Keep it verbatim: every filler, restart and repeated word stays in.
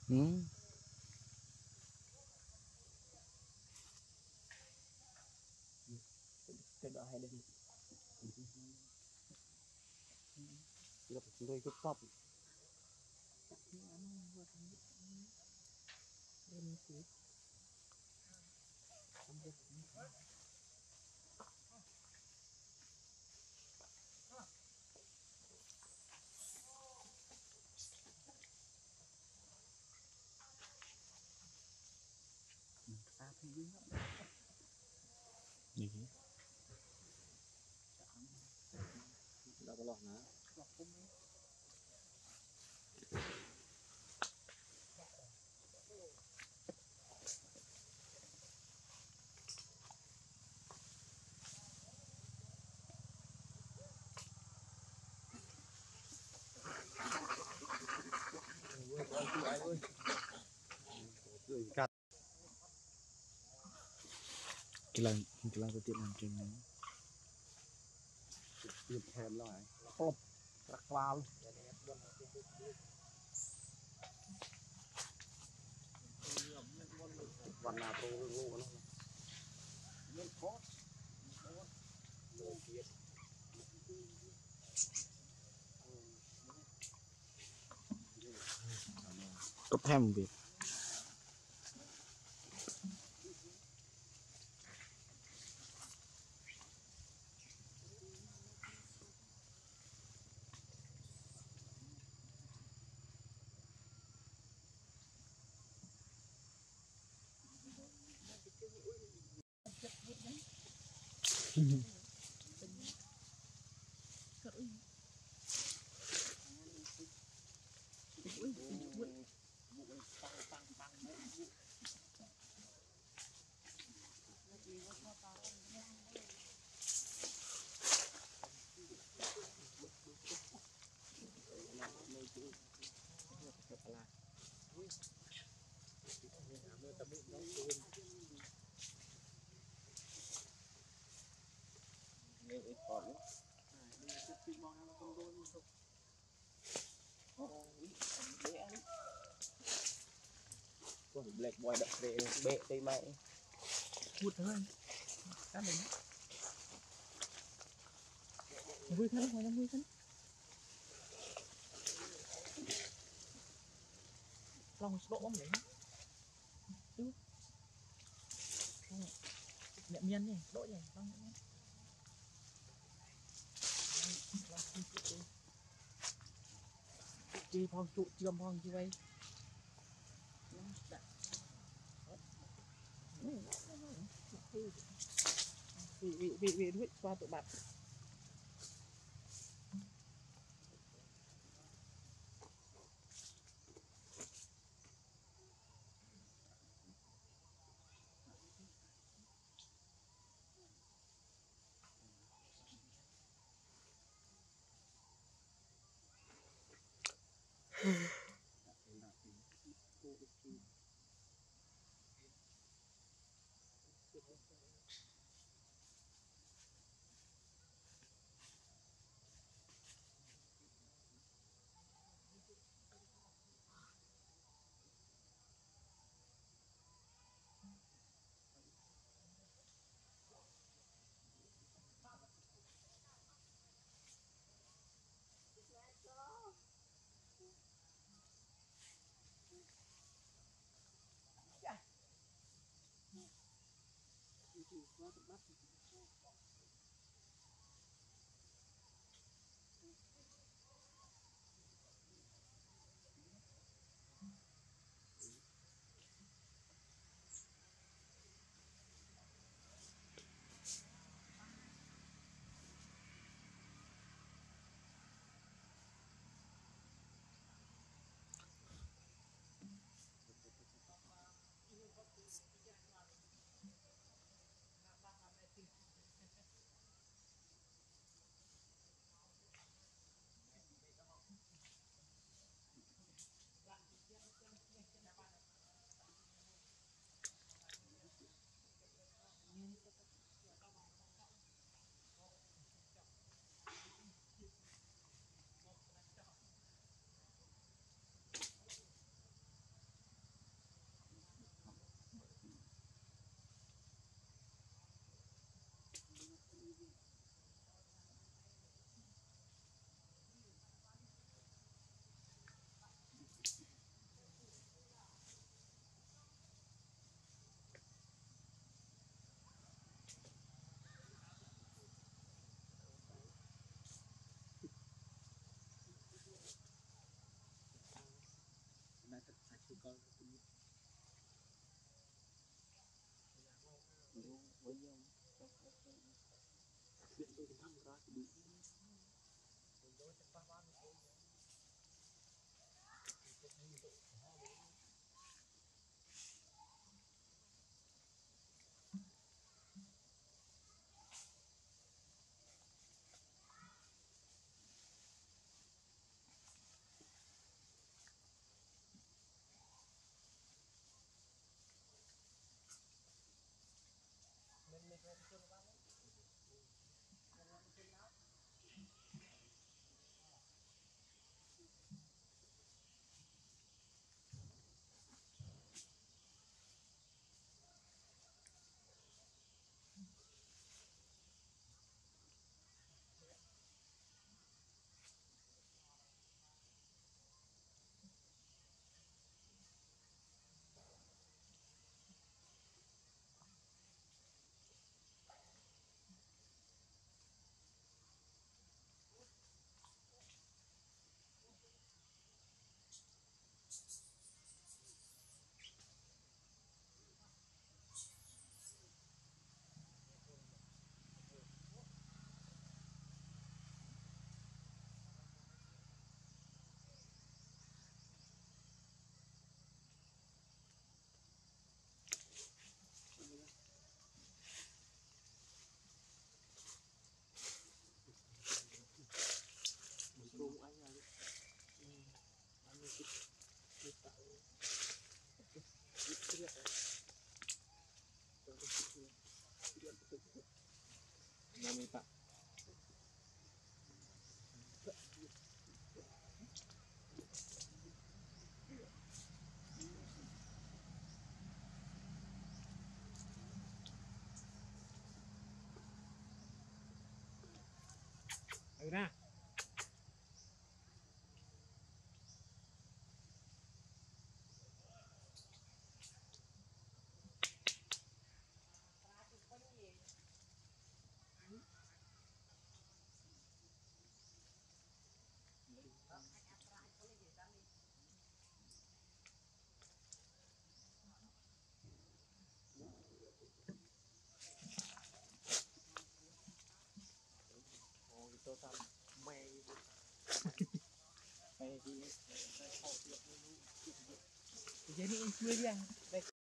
Ừ. Cái đó hay đây gặp người cái pop Gì? đã có lọt nữa Cắt cái lần cái lần tôi tiện làm trên này tiếp thêm lại pop rắc vàoวันนาโตรู้กันแล้วเล่นคอร์สโลเกียร์ cấp thêm việc black boy đập về bệ tay mày hút thôi cá mình vui thân thôi, vui thân lòng độ ông đấy chứ nhẹ miên này độ này lòng nhẹ chi phong trụ chiêm phong như vậy vị vị vị vị vị qua tụ bạc biện tôi thăm ra thì đúng Không anh là anh ấy cái tạo cái điện Nami Pak. Ayo nah. oh itu kan Mei Kayak gini. Jadi ini dia.